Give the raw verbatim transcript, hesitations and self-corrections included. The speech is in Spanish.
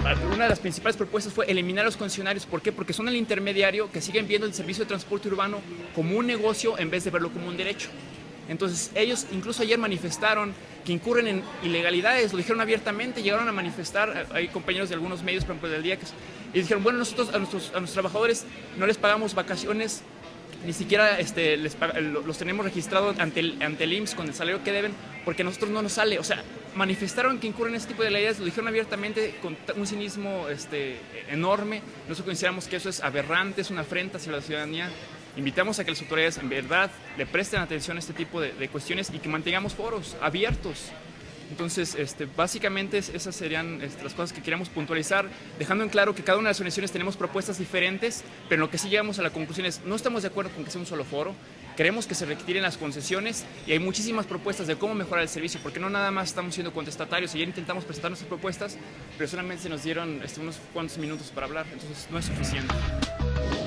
una de las principales propuestas fue eliminar los concesionarios. ¿Por qué? Porque son el intermediario que siguen viendo el servicio de transporte urbano como un negocio en vez de verlo como un derecho. Entonces ellos incluso ayer manifestaron que incurren en ilegalidades, lo dijeron abiertamente, llegaron a manifestar, hay compañeros de algunos medios, por ejemplo del día, que, y dijeron, bueno, nosotros a nuestros, a nuestros trabajadores no les pagamos vacaciones, ni siquiera este, les, los tenemos registrados ante el, ante el I M S S con el salario que deben, porque a nosotros no nos sale. O sea, manifestaron que incurren en ese tipo de ilegalidades, lo dijeron abiertamente con un cinismo este, enorme. Nosotros consideramos que eso es aberrante, es una afrenta hacia la ciudadanía. Invitamos a que las autoridades en verdad le presten atención a este tipo de, de cuestiones y que mantengamos foros abiertos. Entonces, este, básicamente esas serían este, las cosas que queríamos puntualizar, dejando en claro que cada una de las organizaciones tenemos propuestas diferentes, pero en lo que sí llegamos a la conclusión es, no estamos de acuerdo con que sea un solo foro, queremos que se retiren las concesiones y hay muchísimas propuestas de cómo mejorar el servicio, porque no nada más estamos siendo contestatarios. Ayer intentamos presentar nuestras propuestas, pero solamente se nos dieron este, unos cuantos minutos para hablar, entonces no es suficiente.